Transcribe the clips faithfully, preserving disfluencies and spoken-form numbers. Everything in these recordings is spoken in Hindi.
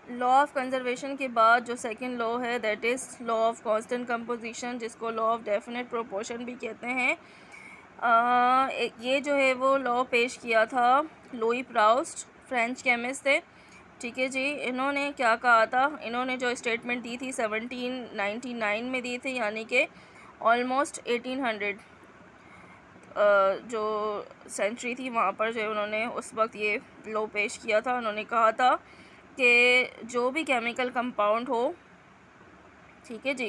लॉ ऑफ कंजर्वेशन के बाद जो सेकंड लॉ है that is law of constant composition, जिसको लॉ ऑफ डेफिनेट प्रोपोर्शन भी कहते हैं। आ, ये जो है वो लॉ पेश किया था लुई प्राउस्ट, फ्रेंच केमिस्ट थे। ठीक है जी। इन्होंने क्या कहा था, इन्होंने जो स्टेटमेंट दी थी सेवनटीन नाइन्टी नाइन में दी थी, यानी कि ऑलमोस्ट एटीन हंड्रेड जो सेंचुरी थी वहाँ पर जो उन्होंने उस वक्त ये लॉ पेश किया था। उन्होंने कहा था कि जो भी केमिकल कंपाउंड हो, ठीक है जी,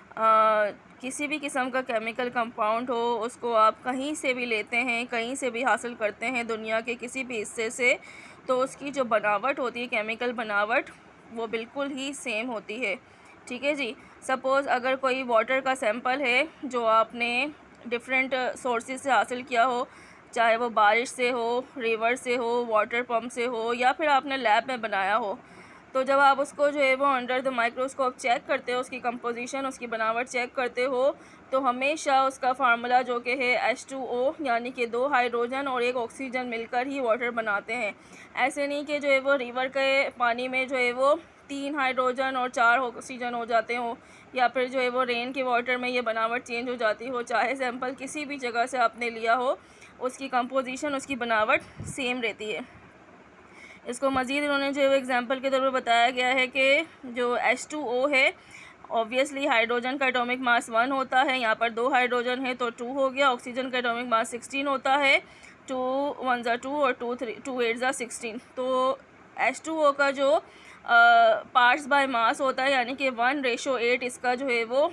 आ, किसी भी किस्म का केमिकल कंपाउंड हो, उसको आप कहीं से भी लेते हैं, कहीं से भी हासिल करते हैं दुनिया के किसी भी हिस्से से, तो उसकी जो बनावट होती है, केमिकल बनावट, वो बिल्कुल ही सेम होती है। ठीक है जी। सपोज़ अगर कोई वाटर का सैंपल है जो आपने डिफरेंट सोर्सेज से हासिल किया हो, चाहे वो बारिश से हो, रिवर से हो, वाटर पम्प से हो, या फिर आपने लैब में बनाया हो, तो जब आप उसको जो है वो अंडर द माइक्रोस्कोप चेक करते हो, उसकी कंपोजिशन, उसकी बनावट चेक करते हो, तो हमेशा उसका फार्मूला जो कि है एच टू ओ, यानी कि दो हाइड्रोजन और एक ऑक्सीजन मिलकर ही वाटर बनाते हैं। ऐसे नहीं कि जो है वो रिवर के पानी में जो है वो तीन हाइड्रोजन और चार ऑक्सीजन हो जाते हो, या फिर जो है वो रेन के वाटर में ये बनावट चेंज हो जाती हो। चाहे सैंपल किसी भी जगह से आपने लिया हो, उसकी कंपोजिशन, उसकी बनावट सेम रहती है। इसको मज़ीद इन्होंने जो एग्जांपल के तौर पर बताया गया है कि जो एच टू ओ है, ऑब्वियसली हाइड्रोजन का एटॉमिक मास वन होता है, यहाँ पर दो हाइड्रोजन है तो टू हो गया। ऑक्सीजन का एटॉमिक मास सिक्सटीन होता है, टू वन ज़ा टू और टू थ्री टू एट ज़ा सिक्सटीन। तो एच टू ओ का जो पार्ट्स बाय मास होता है, यानी कि वन रेशो एट इसका जो है वो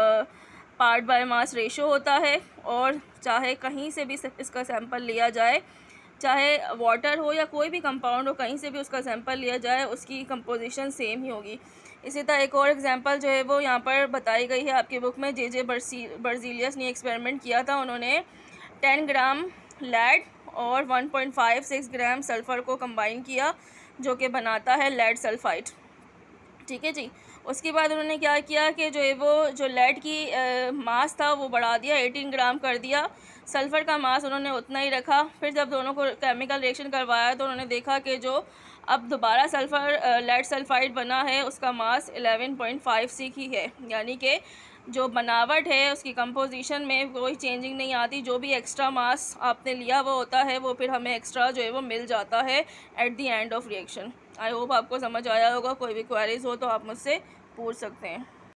पार्ट बाय मास रेशो होता है। और चाहे कहीं से भी इसका सैंपल लिया जाए, चाहे वाटर हो या कोई भी कंपाउंड हो, कहीं से भी उसका सैंपल लिया जाए, उसकी कंपोजिशन सेम ही होगी। इसी तरह एक और एग्जांपल जो है वो यहाँ पर बताई गई है आपकी बुक में। जे जे बर्जीलियस ने एक्सपेरिमेंट किया था। उन्होंने टेन ग्राम लेड और one point five six gram sulphur को कंबाइन किया, जो कि बनाता है लेड सल्फाइड। ठीक है जी। उसके बाद उन्होंने क्या किया कि जो है वो जो लेड की आ, मास था वो बढ़ा दिया, एटीन ग्राम कर दिया। सल्फ़र का मास उन्होंने उतना ही रखा। फिर जब दोनों को केमिकल रिएक्शन करवाया तो उन्होंने देखा कि जो अब दोबारा सल्फ़र लेड सल्फाइड बना है, उसका mass eleven point five six ही है, यानी कि जो बनावट है उसकी कंपोजिशन में कोई चेंजिंग नहीं आती। जो भी एक्स्ट्रा मास आपने लिया वो होता है, वो फिर हमें एक्स्ट्रा जो है वो मिल जाता है at the end of reaction. I hope आपको समझ आया होगा। कोई भी क्वेरीज हो तो आप मुझसे पूछ सकते हैं।